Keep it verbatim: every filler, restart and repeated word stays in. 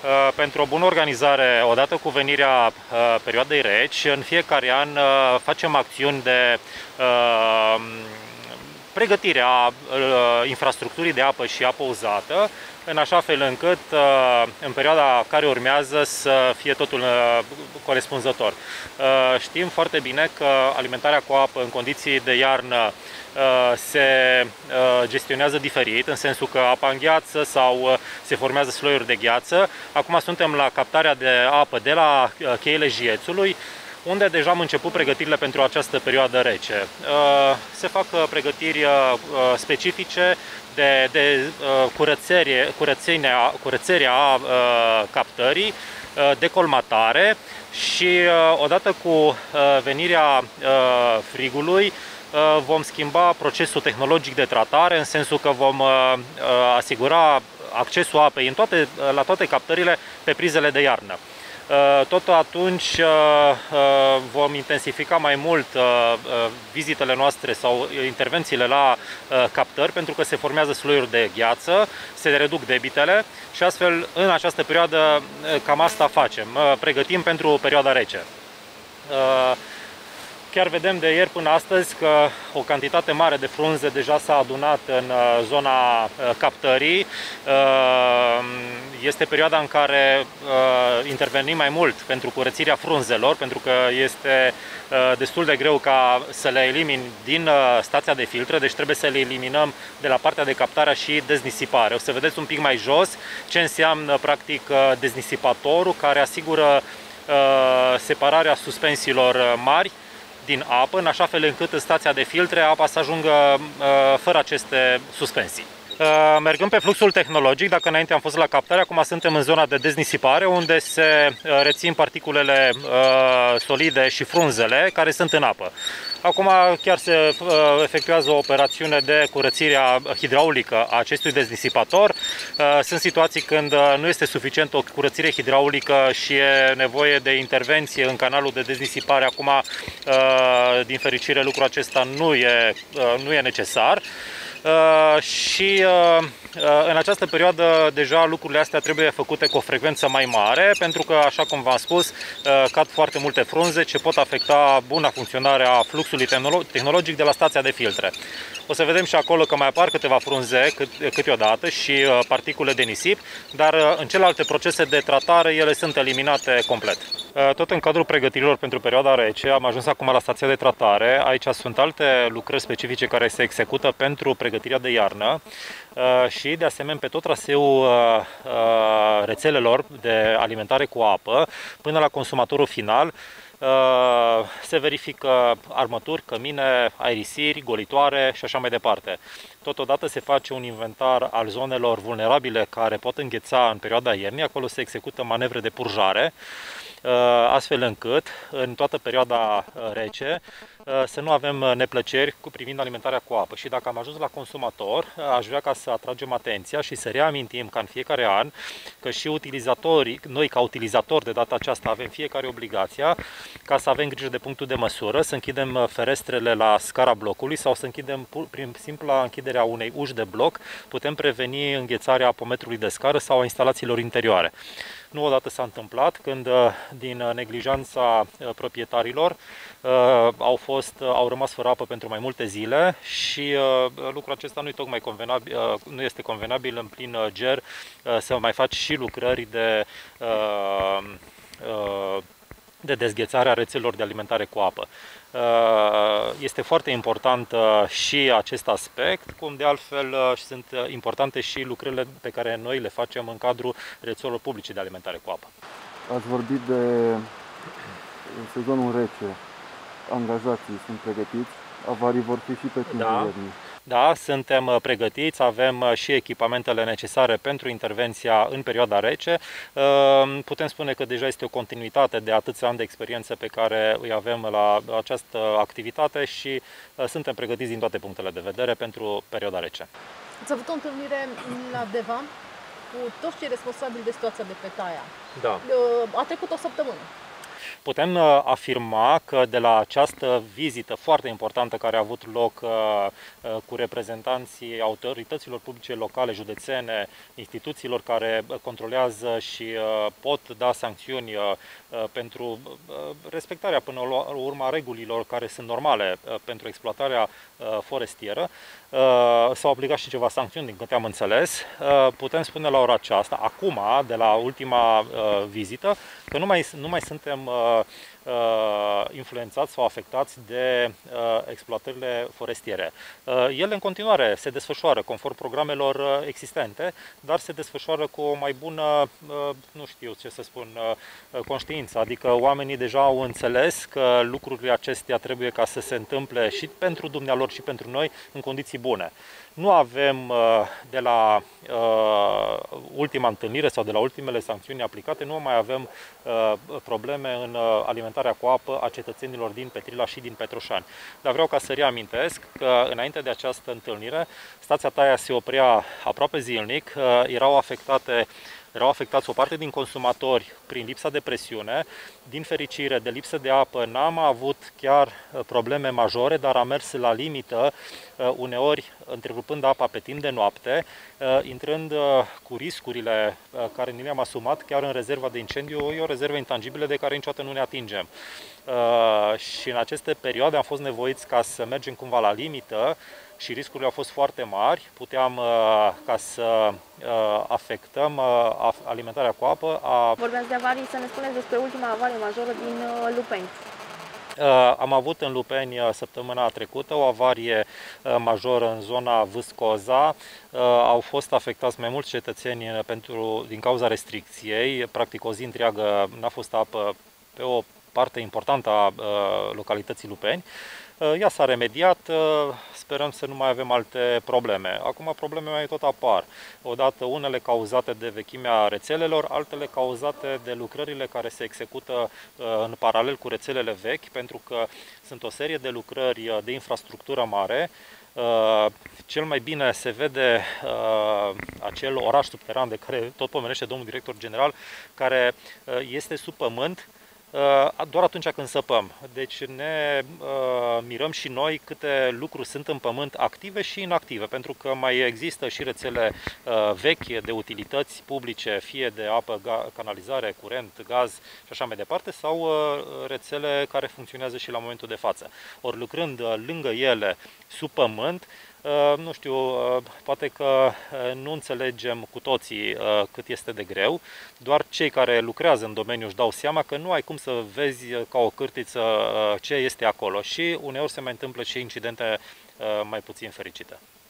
Pentru o bună organizare, odată cu venirea perioadei reci, în fiecare an facem acțiuni de pregătire a infrastructurii de apă și apă uzată, în așa fel încât în perioada care urmează să fie totul corespunzător. Știm foarte bine că alimentarea cu apă în condiții de iarnă se gestionează diferit, în sensul că apa îngheață sau se formează sloiuri de gheață. Acum suntem la captarea de apă de la cheile Jiețului, unde deja am început pregătirile pentru această perioadă rece. Se fac pregătiri specifice de, de curățenie, curățenia, curățenia captării, decolmatare și odată cu venirea frigului vom schimba procesul tehnologic de tratare, în sensul că vom asigura accesul apei în toate, la toate captările pe prizele de iarnă. Tot atunci vom intensifica mai mult vizitele noastre sau intervențiile la captări, pentru că se formează sloiuri de gheață, se reduc debitele și astfel în această perioadă cam asta facem, pregătim pentru perioada rece. Chiar vedem de ieri până astăzi că o cantitate mare de frunze deja s-a adunat în zona captării. Este perioada în care intervenim mai mult pentru curățirea frunzelor, pentru că este destul de greu ca să le elimini din stația de filtre, deci trebuie să le eliminăm de la partea de captare și deznisipare. O să vedeți un pic mai jos ce înseamnă practic deznisipatorul, care asigură separarea suspensiilor mari din apă, în așa fel încât în stația de filtre apa să ajungă uh, fără aceste suspensii. Uh, mergând pe fluxul tehnologic, dacă înainte am fost la captare, acum suntem în zona de deznisipare, unde se uh, rețin particulele uh, solide și frunzele care sunt în apă. Acum chiar se uh, efectuează o operațiune de curățire hidraulică a acestui deznisipator. Uh, sunt situații când uh, nu este suficient o curățire hidraulică și e nevoie de intervenție în canalul de deznisipare. Acum, uh, din fericire, lucrul acesta nu e, uh, nu e necesar. Uh, și uh, în această perioadă deja lucrurile astea trebuie făcute cu o frecvență mai mare, pentru că, așa cum v-am spus, uh, cad foarte multe frunze ce pot afecta buna funcționare a fluxului tehnologic de la stația de filtre. O să vedem și acolo că mai apar câteva frunze câteodată și uh, particule de nisip, dar uh, în celelalte procese de tratare ele sunt eliminate complet. Uh, tot în cadrul pregătirilor pentru perioada rece am ajuns acum la stația de tratare. Aici sunt alte lucrări specifice care se execută pentru pregătirea de iarnă și de asemenea pe tot traseul rețelelor de alimentare cu apă până la consumatorul final. Se verifică armături, cămine, aerisiri, golitoare și așa mai departe. Totodată se face un inventar al zonelor vulnerabile care pot îngheța în perioada iernii. Acolo se execută manevre de purjare, astfel încât în toată perioada rece să nu avem neplăceri cu privind alimentarea cu apă. Și dacă am ajuns la consumator, aș vrea ca să atragem atenția și să reamintim ca în fiecare an că și utilizatorii, noi ca utilizatori de data aceasta avem fiecare obligația ca să avem grijă de punctul de măsură, să închidem ferestrele la scara blocului sau să închidem prin simpla închiderea unei uși de bloc, putem preveni înghețarea apometrului de scară sau a instalațiilor interioare. Nu odată s-a întâmplat când din neglijanța proprietarilor au, fost, au rămas fără apă pentru mai multe zile și lucrul acesta nu, tocmai convenabil, nu este convenabil în plin ger să mai faci și lucrări de, de dezghețare a rețelelor de alimentare cu apă. Este foarte important și acest aspect, cum de altfel sunt importante și lucrările pe care noi le facem în cadrul rețelelor publice de alimentare cu apă. Ați vorbit de sezonul rece. Angajații sunt pregătiți? Avarii vor fi și pe timpul da. iernii. Da, suntem pregătiți, avem și echipamentele necesare pentru intervenția în perioada rece. Putem spune că deja este o continuitate de atâția ani de experiență pe care îi avem la această activitate și suntem pregătiți din toate punctele de vedere pentru perioada rece. Ați avut o întâlnire la Deva cu toți cei responsabili de situația de pe Taia. Da. A trecut o săptămână. Putem afirma că de la această vizită foarte importantă care a avut loc cu reprezentanții autorităților publice locale, județene, instituțiilor care controlează și pot da sancțiuni pentru respectarea până la urmă a regulilor care sunt normale pentru exploatarea forestieră, s-au aplicat și ceva sancțiuni, din câte am înțeles. Putem spune la ora aceasta, acum, de la ultima vizită, că nu mai, nu mai suntem influențați sau afectați de exploatările forestiere. Ele în continuare se desfășoară conform programelor existente, dar se desfășoară cu o mai bună, nu știu ce să spun, conștiință. Adică oamenii deja au înțeles că lucrurile acestea trebuie ca să se întâmple și pentru dumnealor și pentru noi în condiții bune. Nu avem de la ultima întâlnire sau de la ultimele sancțiuni aplicate, nu mai avem probleme în alimentarea cu apă a cetățenilor din Petrila și din Petroșani. Dar vreau ca să reamintesc că înainte de această întâlnire, stația Taia se oprea aproape zilnic, erau afectate Erau afectați o parte din consumatori prin lipsa de presiune. Din fericire, de lipsă de apă, n-am avut chiar probleme majore, dar am mers la limită, uneori întrerupând apa pe timp de noapte, intrând cu riscurile care ni le-am asumat chiar în rezerva de incendiu. E o rezervă intangibilă de care niciodată nu ne atingem. Și în aceste perioade am fost nevoiți ca să mergem cumva la limită, și riscurile au fost foarte mari, puteam ca să afectăm alimentarea cu apă. A... Vorbeați de avarii, să ne spuneți despre ultima avarie majoră din Lupeni. Am avut în Lupeni săptămâna trecută o avarie majoră în zona Vâscoza. Au fost afectați mai mulți cetățeni pentru, din cauza restricției. Practic o zi întreagă n-a fost apă pe o parte importantă a localității Lupeni. Ea s-a remediat, sperăm să nu mai avem alte probleme. Acum probleme mai tot apar. Odată unele cauzate de vechimea rețelelor, altele cauzate de lucrările care se execută în paralel cu rețelele vechi, pentru că sunt o serie de lucrări de infrastructură mare. Cel mai bine se vede acel oraș subteran de care tot pomenește domnul director general, care este sub pământ, doar atunci când săpăm. Deci ne uh, mirăm și noi câte lucruri sunt în pământ active și inactive, pentru că mai există și rețele uh, vechi de utilități publice, fie de apă, canalizare, curent, gaz și așa mai departe, sau uh, rețele care funcționează și la momentul de față. Ori lucrând uh, lângă ele, sub pământ, Uh, nu știu, uh, poate că uh, nu înțelegem cu toții uh, cât este de greu, doar cei care lucrează în domeniu își dau seama că nu ai cum să vezi ca o cârtiță uh, ce este acolo și uneori se mai întâmplă și incidente uh, mai puțin fericite.